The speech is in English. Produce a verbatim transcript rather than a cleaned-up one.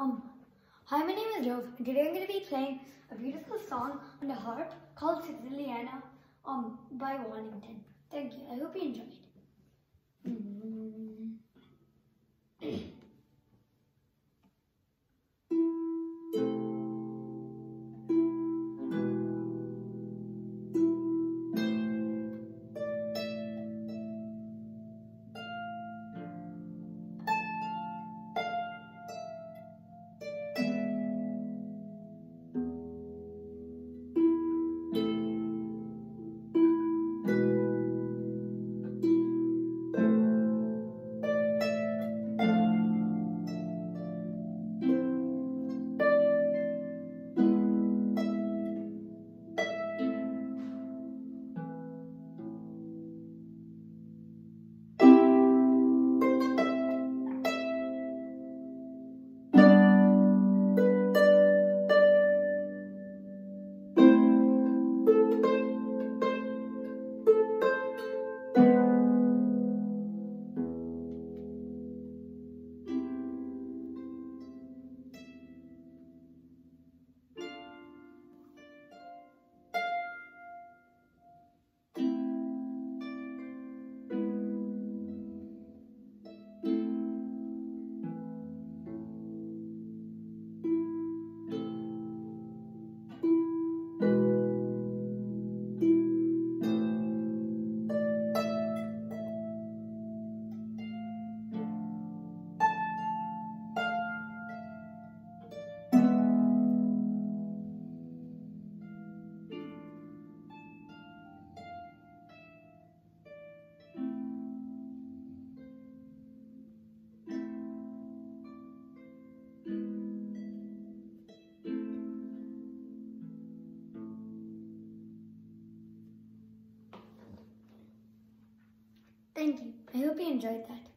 Um, Hi, my name is Dhruv, and today I'm going to be playing a beautiful song on the harp called Siciliana um, by Waddington. Thank you. I hope you enjoyed. Mm. Thank you. I hope you enjoyed that.